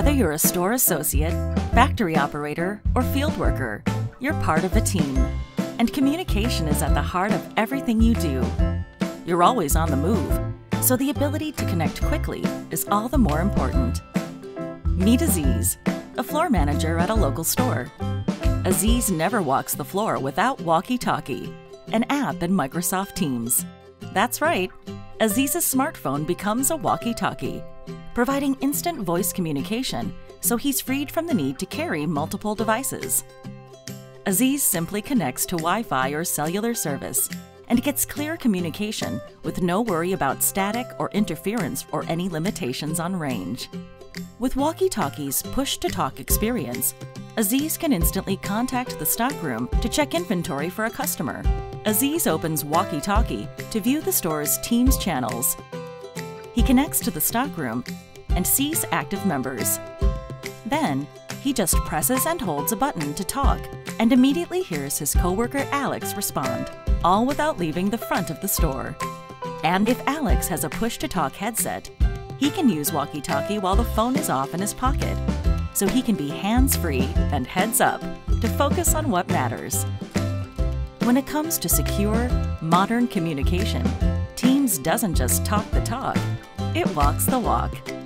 Whether you're a store associate, factory operator, or field worker, you're part of a team. And communication is at the heart of everything you do. You're always on the move, so the ability to connect quickly is all the more important. Meet Aziz, a floor manager at a local store. Aziz never walks the floor without Walkie Talkie, an app in Microsoft Teams. That's right, Aziz's smartphone becomes a walkie-talkie, providing instant voice communication so he's freed from the need to carry multiple devices. Aziz simply connects to Wi-Fi or cellular service and gets clear communication with no worry about static or interference or any limitations on range. With Walkie Talkie's push-to-talk experience, Aziz can instantly contact the stockroom to check inventory for a customer. Aziz opens Walkie Talkie to view the store's Teams channels. He connects to the stockroom and sees active members. Then, he just presses and holds a button to talk and immediately hears his coworker Alex respond, all without leaving the front of the store. And if Alex has a push-to-talk headset, he can use Walkie Talkie while the phone is off in his pocket, so he can be hands-free and heads up to focus on what matters. When it comes to secure, modern communication, Teams doesn't just talk the talk, it walks the walk.